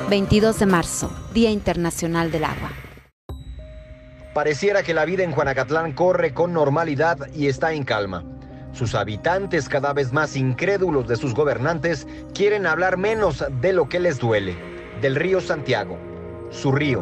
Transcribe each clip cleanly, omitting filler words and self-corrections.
22 de marzo, Día Internacional del Agua. Pareciera que la vida en Juanacatlán corre con normalidad y está en calma. Sus habitantes, cada vez más incrédulos de sus gobernantes, quieren hablar menos de lo que les duele, del río Santiago, su río.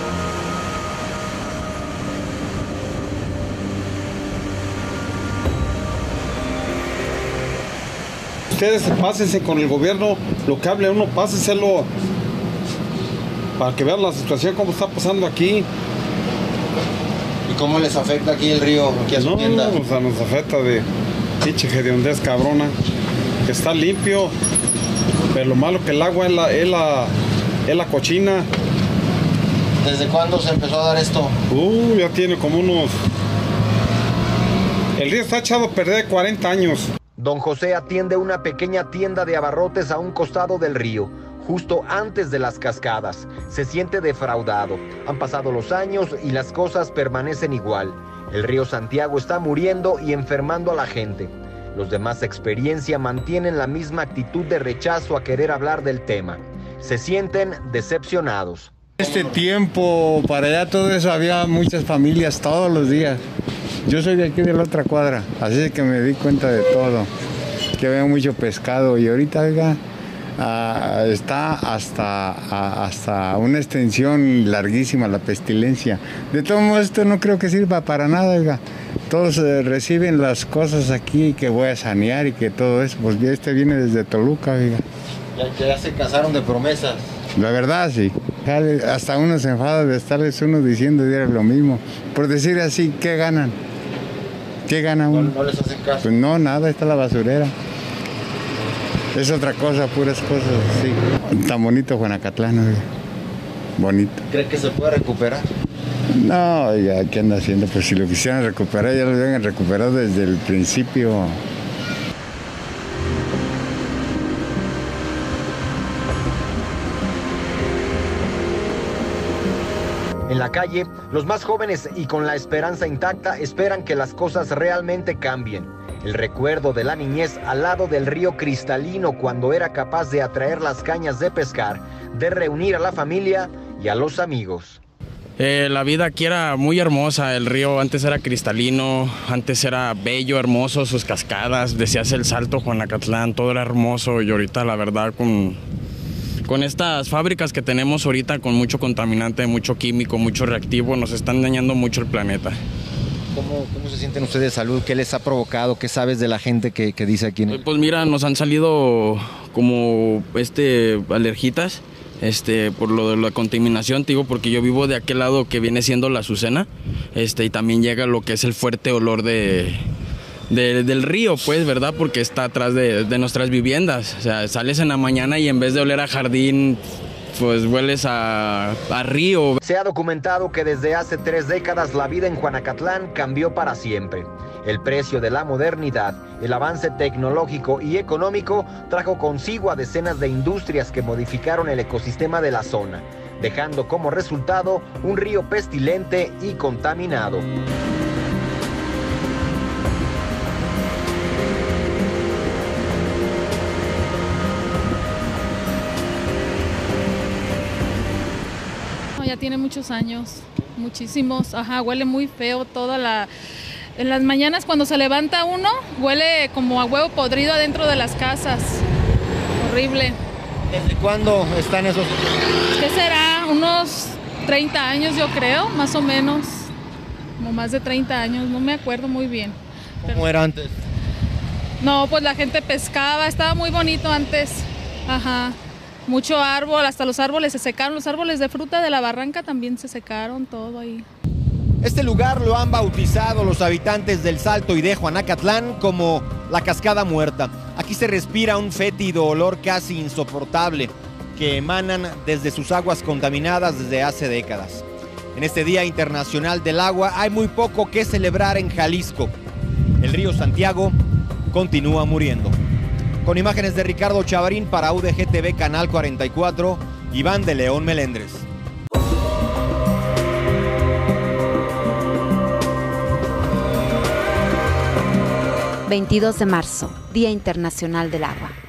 Ustedes pásense con el gobierno, lo que hable uno, pásenselo para que vean la situación como está pasando aquí. ¿Y cómo les afecta aquí el río, aquí a su tienda? No, o sea, nos afecta de pinche hediondez cabrona, que está limpio, pero lo malo que el agua es la cochina. ¿Desde cuándo se empezó a dar esto? Ya tiene como unos... El río está echado a perder 40 años. Don José atiende una pequeña tienda de abarrotes a un costado del río, justo antes de las cascadas. Se siente defraudado. Han pasado los años y las cosas permanecen igual. El río Santiago está muriendo y enfermando a la gente. Los de más experiencia mantienen la misma actitud de rechazo a querer hablar del tema. Se sienten decepcionados. Este tiempo, para allá todo eso, había muchas familias todos los días. Yo soy de aquí de la otra cuadra, así que me di cuenta de todo, que había mucho pescado y ahorita, oiga, está hasta una extensión larguísima la pestilencia. De todo modo, esto no creo que sirva para nada, oiga. Todos reciben las cosas aquí que voy a sanear y que todo eso, pues ya viene desde Toluca, oiga. Ya se casaron de promesas. La verdad, sí. Hasta uno se enfada de estarles uno diciendo lo mismo. Por decir así, ¿qué ganan? ¿Qué gana uno? No les hacen caso. Pues no, nada, está la basurera. Es otra cosa, puras cosas, sí. Tan bonito Juanacatlán, oiga. Bonito. ¿Cree que se puede recuperar? No, oiga, ¿qué anda haciendo? Pues si lo quisieran recuperar, ya lo habían recuperado desde el principio. En la calle, los más jóvenes y con la esperanza intacta esperan que las cosas realmente cambien. El recuerdo de la niñez al lado del río cristalino cuando era capaz de atraer las cañas de pescar, de reunir a la familia y a los amigos. La vida aquí era muy hermosa, el río antes era cristalino, antes era bello, hermoso, sus cascadas, decías el Salto Juanacatlán, todo era hermoso y ahorita la verdad con estas fábricas que tenemos ahorita con mucho contaminante, mucho químico, mucho reactivo, nos están dañando mucho el planeta. ¿Cómo se sienten ustedes de salud? ¿Qué les ha provocado? ¿Qué sabes de la gente que dice aquí? Pues mira, nos han salido como alergitas por lo de la contaminación, te digo, porque yo vivo de aquel lado que viene siendo la Azucena, y también llega lo que es el fuerte olor del río, pues, ¿verdad? Porque está atrás de nuestras viviendas. O sea, sales en la mañana y en vez de oler a jardín, pues hueles a río. Se ha documentado que desde hace 3 décadas la vida en Juanacatlán cambió para siempre. El precio de la modernidad, el avance tecnológico y económico trajo consigo a decenas de industrias que modificaron el ecosistema de la zona, dejando como resultado un río pestilente y contaminado. Ya tiene muchos años, muchísimos, huele muy feo en las mañanas cuando se levanta uno, huele como a huevo podrido adentro de las casas, horrible. ¿Desde cuándo están esos? ¿Qué será? Unos 30 años yo creo, más o menos, como más de 30 años, no me acuerdo muy bien. ¿Cómo era antes? No, pues la gente pescaba, estaba muy bonito antes, mucho árbol, hasta los árboles se secaron, los árboles de fruta de la barranca también se secaron, todo ahí. Este lugar lo han bautizado los habitantes del Salto y de Juanacatlán como la Cascada Muerta. Aquí se respira un fétido olor casi insoportable que emanan desde sus aguas contaminadas desde hace décadas. En este Día Internacional del Agua hay muy poco que celebrar en Jalisco. El río Santiago continúa muriendo. Con imágenes de Ricardo Chavarín para UDG-TV Canal 44, Iván de León Melendres. 22 de marzo, Día Internacional del Agua.